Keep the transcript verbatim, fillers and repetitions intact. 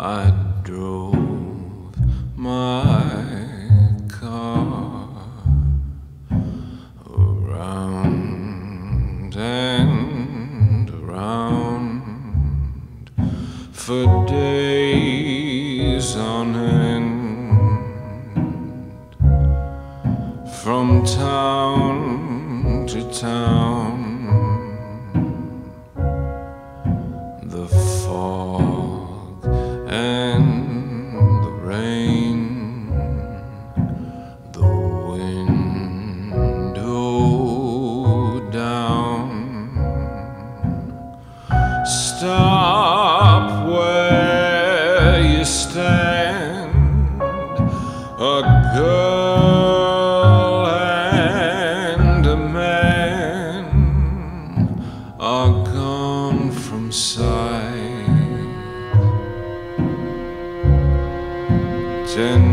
I drove my car around and around for days on end, from town to town. The fog and the rain, the window down. Stop where you stand, a girl and a man are gone from sight. Ten